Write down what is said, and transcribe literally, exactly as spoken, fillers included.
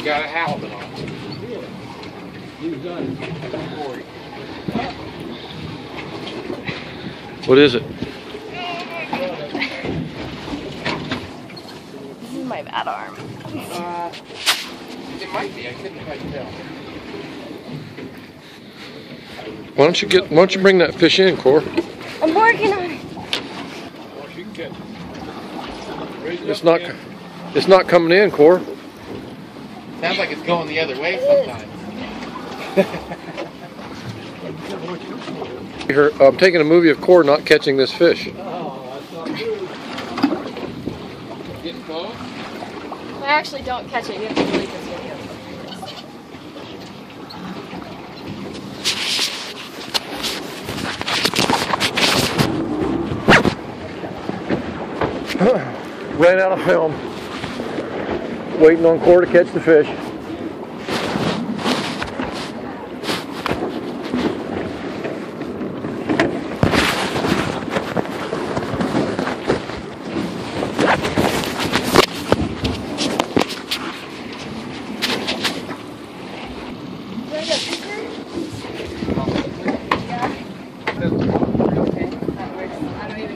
You got a halibut on. What is it? This is my bad arm. Uh, it might be. I couldn't quite tell. Why don't you get? Why don't you bring that fish in, Cor? I'm working on it. It's not. It's not coming in, Cor. Sounds like it's going the other way sometimes. I'm taking a movie of Cor not catching this fish. Getting close? If I actually don't catch it, you have to delete this video. Ran out of film. Waiting on Cor to catch the fish. Very good.